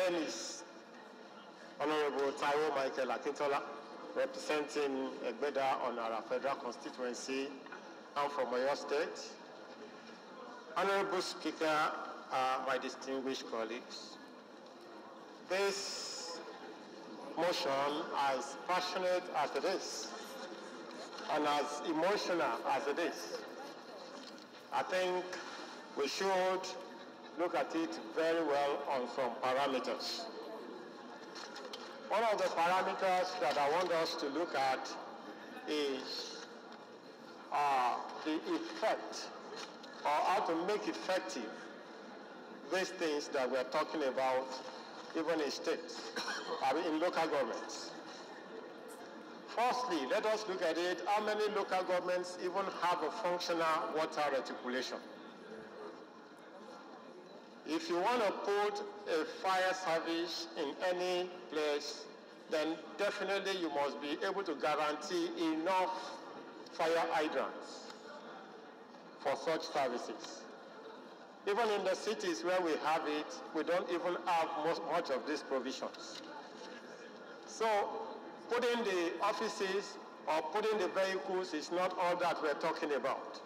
Then is Honorable Taiwo Michael Akintola, representing Egbeda on our federal constituency. I'm from Oyo State. Honorable Speaker, my distinguished colleagues, this motion, as passionate as it is, and as emotional as it is, I think we should look at it very well on some parameters. One of the parameters that I want us to look at is the effect, or how to make effective these things that we're talking about, even in states, in local governments. Firstly, let us look at it, how many local governments even have a functional water reticulation? If you want to put a fire service in any place, then definitely you must be able to guarantee enough fire hydrants for such services. Even in the cities where we have it, we don't even have much of these provisions. So putting the offices or putting the vehicles is not all that we're talking about.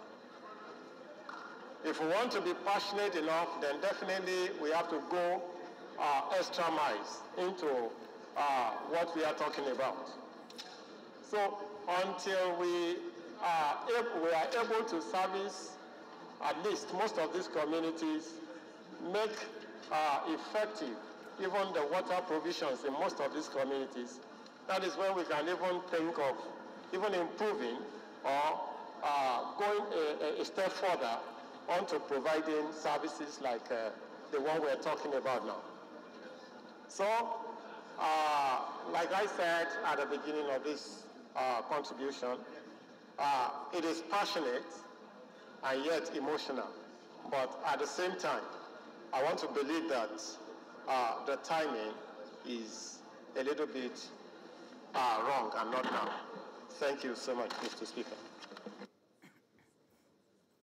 If we want to be passionate enough, then definitely we have to go extra miles into what we are talking about. So until we are able to service at least most of these communities, make effective even the water provisions in most of these communities, that is when we can even think of even improving or going a step further onto providing services like the one we're talking about now. So, like I said at the beginning of this contribution, it is passionate and yet emotional. But at the same time, I want to believe that the timing is a little bit wrong and not now. Thank you so much, Mr. Speaker.